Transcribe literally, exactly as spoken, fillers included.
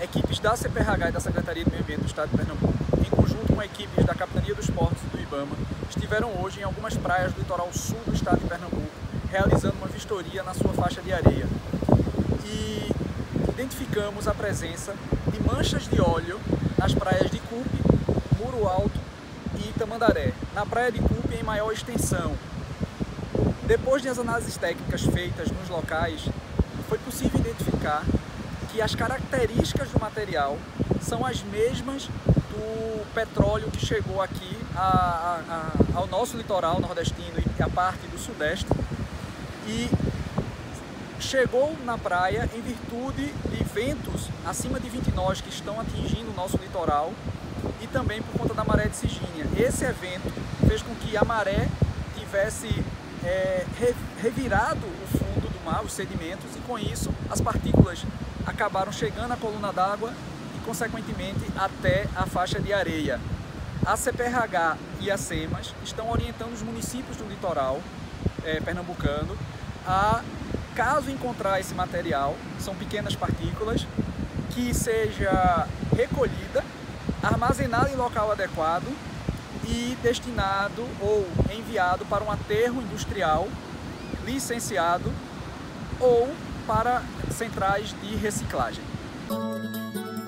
equipes da C P R H e da Secretaria de Meio Ambiente do Estado de Pernambuco, em conjunto com equipes da Capitania dos Portos e do IBAMA, estiveram hoje em algumas praias do litoral sul do Estado de Pernambuco, realizando uma vistoria na sua faixa de areia. E identificamos a presença de manchas de óleo nas praias de Cupe, Muro Alto e Tamandaré. Na praia de Cupe, em maior extensão. Depois das análises técnicas feitas nos locais, foi possível identificar que as características do material são as mesmas do petróleo que chegou aqui a, a, a, ao nosso litoral nordestino e a parte do sudeste, e chegou na praia em virtude de ventos acima de vinte nós que estão atingindo o nosso litoral e também por conta da maré de Sigínia. Esse evento fez com que a maré tivesse é, revirado o fundo do mar, os sedimentos, e com isso as partículas acabaram chegando à coluna d'água e consequentemente até a faixa de areia. A C P R H e a SEMAS estão orientando os municípios do litoral é, pernambucano a, caso encontrar esse material, são pequenas partículas, que seja recolhida, armazenada em local adequado e destinado ou enviado para um aterro industrial licenciado ou para centrais de reciclagem.